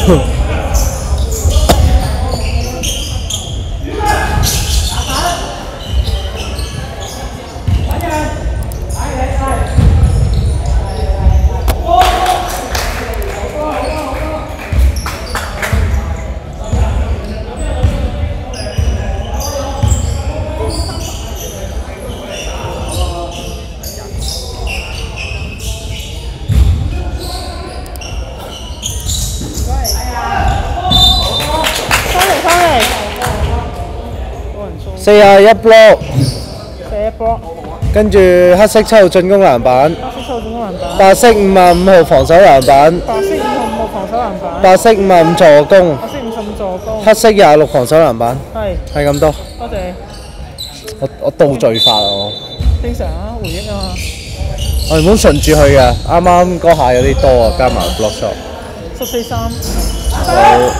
41 block， 41 block， 跟住黑色7號進攻籃板， 黑色7號進攻籃板， 白色55號防守籃板， 白色55號防守籃板， 白色55助攻， 白色55助攻， 黑色26防守籃板，係咁多。 多謝。 我倒序法啊我。 正常啊，回憶啊嘛。 我原本順住去嘅，啱啱嗰下有啲多啊，加埋 block shot。 14-3。 有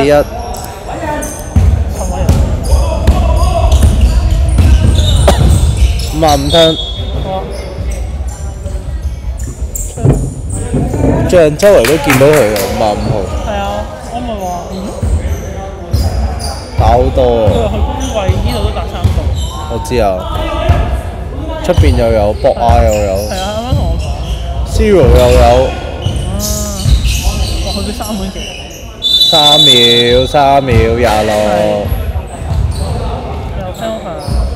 41。55 turn。最近周圍都見到佢嘅55號。 係啊，我咪話打好多啊！ 佢話去工位呢度都打3度。 我知啊，出邊又有博亞又有。 係啊，啱啱同我講。 Zero 又有。 哇！佢啲3分幾。 3秒26。 又 counter。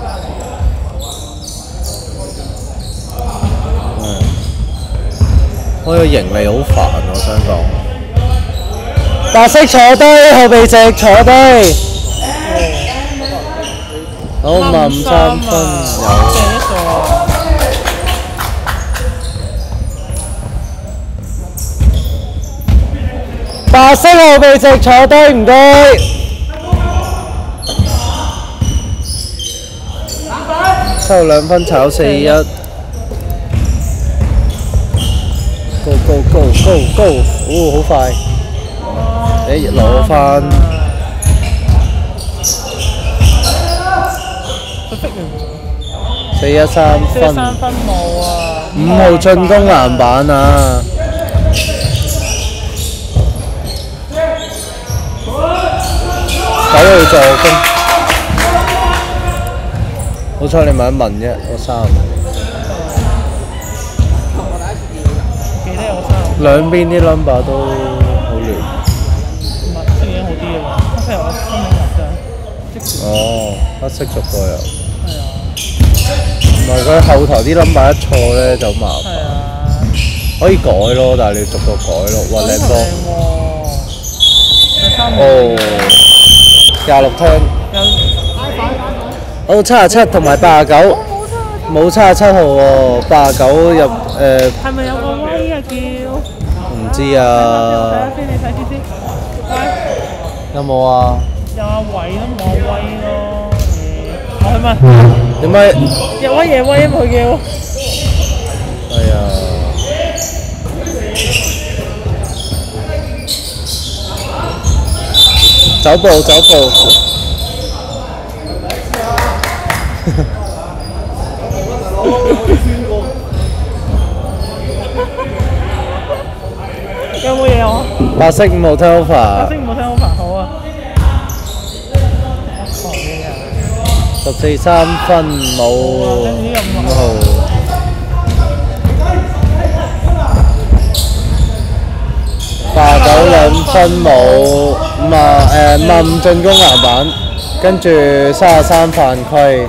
我個盈利好煩，我想講。白色坐低，後備席坐低。好53分有。白色後備席坐低，唔該。抽2分炒41。Go！ 哦，好快！你攞翻。41 3分。 43分冇啊 ！5號進攻籃板啊！9號助攻。好彩你問一問啫，我3。兩邊啲 number 都好亂。 唔係，色已經好啲嘅喎，黑色有新名入啫。 哦，黑色逐個有。 係啊。 唔係佢後台啲 number 一錯咧就麻煩。 係啊。 可以改咯，但係你要逐個改咯。哇，靚波！哦，26 turn。好77同埋89。冇77號喎，89入係咪有個威啊叫？ 唔知啊。 睇下先，你睇住先。威。 有冇啊？ 有阿偉都冇阿威咯。我去問。 點解？ 夜威夜威，因為佢叫。 係啊。走步。 有冇嘢啊？ 白色5號 turnover。 白色5號 turnover 好啊。 14 3分冇5號。89 2分冇55進攻籃板，跟住33犯規。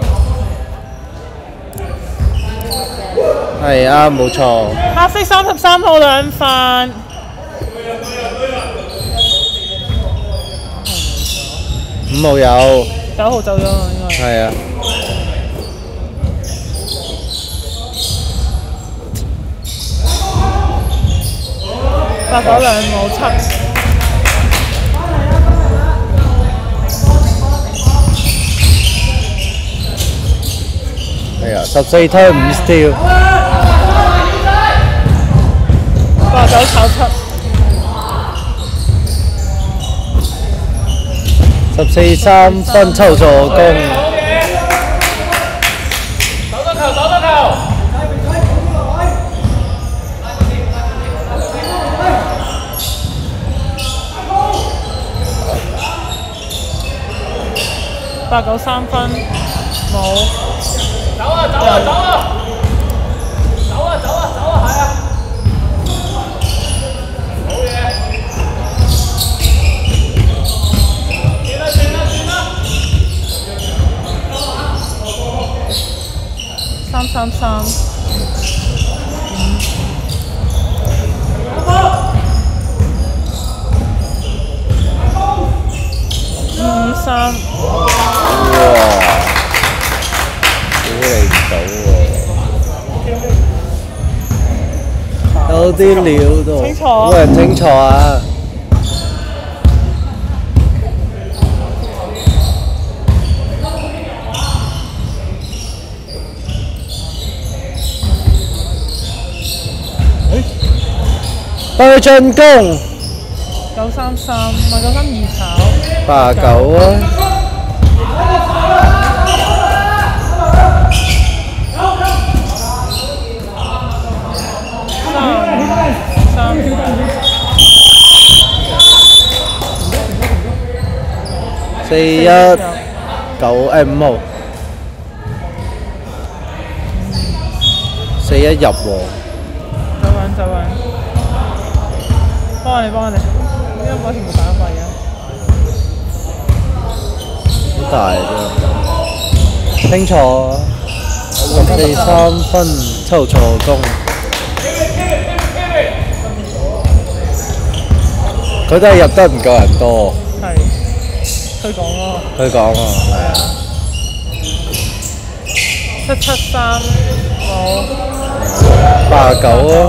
係啊，冇錯。 黑色33號2犯。 5號有。 9號走咗啊，應該。 係啊。 89 2冇7。 係啊，14 turn 5 steal。 89炒7。 14 3分抽助攻。 守得球。89 89分，冇。 走啊！走啊！走啊！走啊！走啊！走啊！係啊！好嘢！轉啦！轉啦！轉啦 ！333。5-3。 哇！估你唔到喎，有啲料到， 清楚， 冇人清楚啊！幫佢進攻。 933，唔係932炒。 89啊！41 9 5號41入喎。 走穩，走穩。幫我哋，幫我哋。因為我全部打廢嘅。 好大啫！清楚，63分抽助攻。佢都係入得唔夠人多。 係。佢講咯。 佢講啊，係啊。 773冇。 89啊！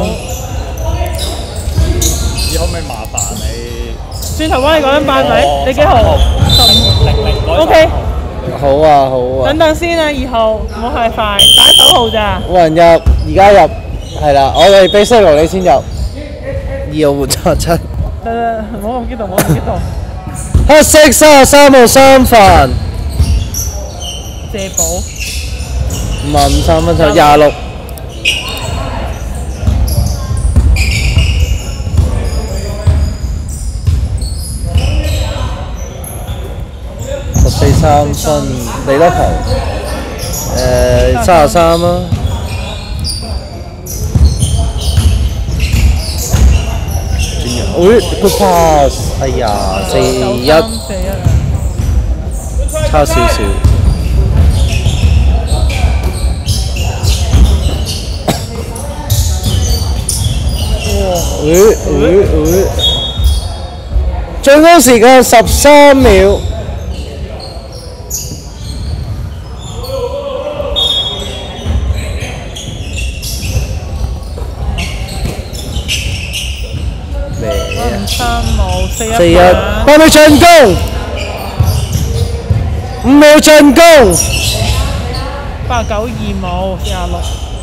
可唔可以麻煩你？ 轉頭幫你講緊班咪？你幾號？15。OK。 好啊，好啊。 等等先啊，2號，唔好太快，打9號咋？ 冇人入，而家入，係啦，我哋俾西羅你先入。2號換7。 得，唔好咁激動，唔好咁激動。 黑色33號3分。 謝寶。 55 3分球26。14 3分，你得球。33啊。good pass， 哎呀，41，差少少。進攻時間13秒。41，幫佢進攻，5秒進攻。 89 2冇26。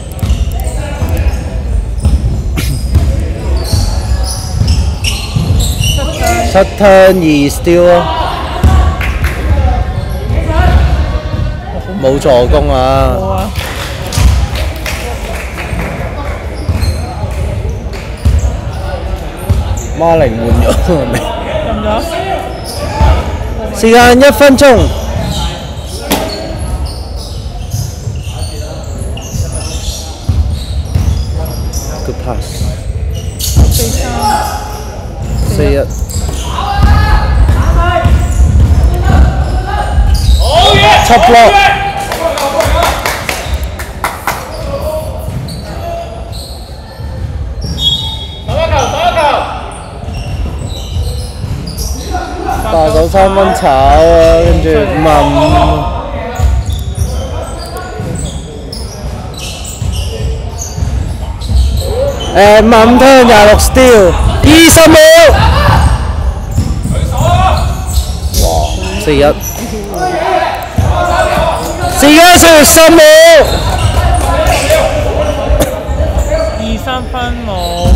7 turn 2 steal 啊！冇助攻啊！ 冇啊！ 孖零換咗未？ 入咗。 時間1分鐘。Good pass。41。7 block。89 3分炒啊，跟住55。55 turn 26 steal， 20秒。哇，41。時間剩10秒。 23分冇。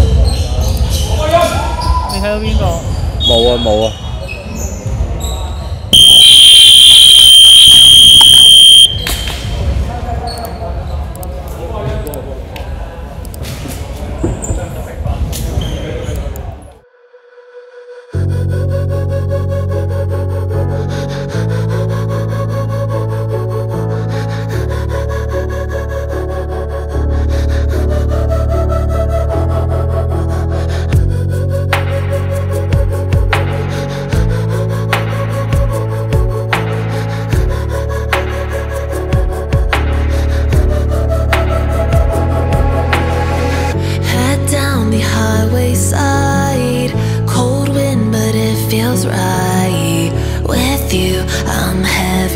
你睇到邊個？ 冇啊，冇啊。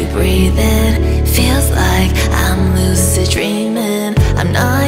we breathe in. Feels like I'm lucid dreaming. I'm not